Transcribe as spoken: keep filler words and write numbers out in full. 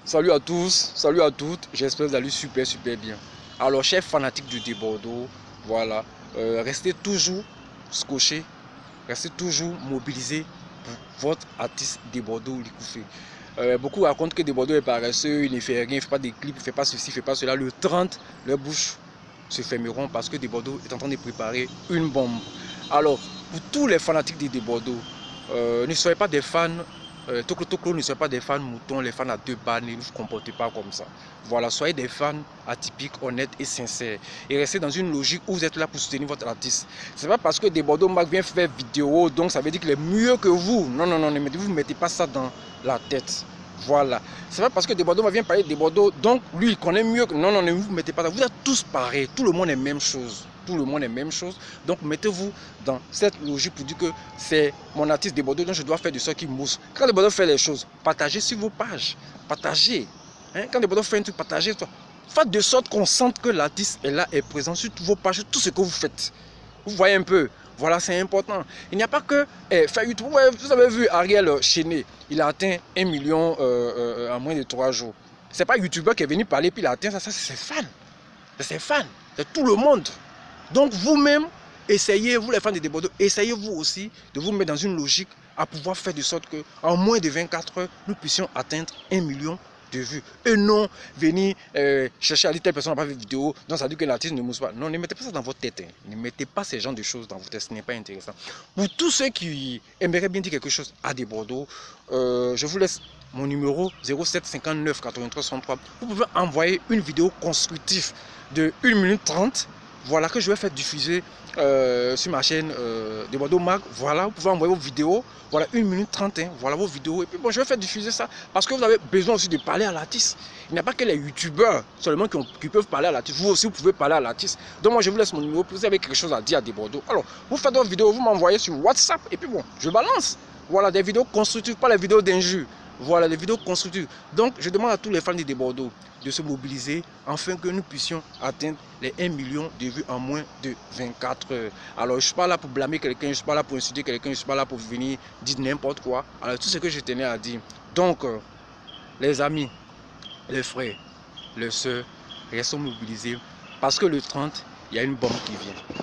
Salut à tous, salut à toutes, j'espère que vous allez super super bien. Alors chers fanatiques du Desbordeaux, voilà, euh, restez toujours scotchés, restez toujours mobilisés pour votre artiste Desbordeaux Likouffé. Euh, beaucoup racontent que Desbordeaux est paresseux, il ne fait rien, il ne fait pas des clips, il ne fait pas ceci, il ne fait pas cela. Le trente, leurs bouches se fermeront parce que Desbordeaux est en train de préparer une bombe. Alors, pour tous les fanatiques de Desbordeaux, euh, ne soyez pas des fans Euh, Toklo Toklo ne soyez pas des fans moutons, les fans à deux balles, ne vous comportez pas comme ça. Voilà, soyez des fans atypiques, honnêtes et sincères. Et restez dans une logique où vous êtes là pour soutenir votre artiste. C'est pas parce que Desbordeaux Mag vient faire vidéo, donc ça veut dire qu'il est mieux que vous. Non, non, non, ne vous ne mettez pas ça dans la tête. Voilà. C'est pas parce que Desbordeaux vient parler de Desbordeaux, donc lui il connaît mieux que... Non, non, ne vous mettez pas ça. Vous êtes tous pareils, tout le monde est même chose. Tout le monde est même chose. Donc mettez-vous dans cette logique pour dire que c'est mon artiste Desbordeaux, donc je dois faire de ça qui mousse. Quand Desbordeaux fait les choses, partagez sur vos pages. Partagez. Hein? Quand Desbordeaux fait un truc, partagez. Faites de sorte qu'on sente que l'artiste est là, est présent sur toutes vos pages, sur tout ce que vous faites. Vous voyez un peu. Voilà, c'est important. Il n'y a pas que eh, faire YouTube. Ouais, vous avez vu Ariel Chéné, il a atteint un million euh, euh, en moins de trois jours. C'est pas un YouTuber qui est venu parler puis il a atteint ça, ça c'est ses fans. C'est ses fans. C'est tout le monde. Donc vous-même, essayez, vous les fans de Desbordeaux, essayez vous aussi de vous mettre dans une logique à pouvoir faire de sorte qu'en moins de vingt-quatre heures, nous puissions atteindre un million de vues. Et non venir euh, chercher à dire telle personne n'a pas fait de vidéo, donc ça dit que l'artiste ne mousse pas. Non, ne mettez pas ça dans votre tête. Hein. Ne mettez pas ces genres de choses dans votre tête, ce n'est pas intéressant. Pour tous ceux qui aimeraient bien dire quelque chose à Desbordeaux, euh, je vous laisse mon numéro zéro sept cinquante-neuf quatre-vingt-trois soixante-trois. Vous pouvez envoyer une vidéo constructive de une minute trente. Voilà, que je vais faire diffuser euh, sur ma chaîne euh, Desbordeaux Mag. Voilà, vous pouvez envoyer vos vidéos. Voilà, une minute trente, hein, voilà vos vidéos. Et puis bon, je vais faire diffuser ça parce que vous avez besoin aussi de parler à l'artiste. Il n'y a pas que les youtubeurs seulement qui, ont, qui peuvent parler à l'artiste. Vous aussi, vous pouvez parler à l'artiste. Donc moi, je vous laisse mon numéro. Vous avez quelque chose à dire à Desbordeaux. Alors, vous faites votre vidéo, vous m'envoyez sur WhatsApp. Et puis bon, je balance. Voilà, des vidéos constructives, pas les vidéos d'injures. Voilà, les vidéos constructives. Donc, je demande à tous les fans de Desbordeaux de se mobiliser afin que nous puissions atteindre les un million de vues en moins de vingt-quatre heures. Alors, je ne suis pas là pour blâmer quelqu'un, je ne suis pas là pour insulter quelqu'un, je ne suis pas là pour venir dire n'importe quoi. Alors, tout ce que je tenais à dire. Donc, euh, les amis, les frères, les soeurs, restons mobilisés parce que le trente, il y a une bombe qui vient.